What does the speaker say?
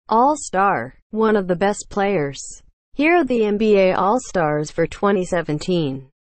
All-Star, one of the best players. Here are the NBA All-Stars for 2017.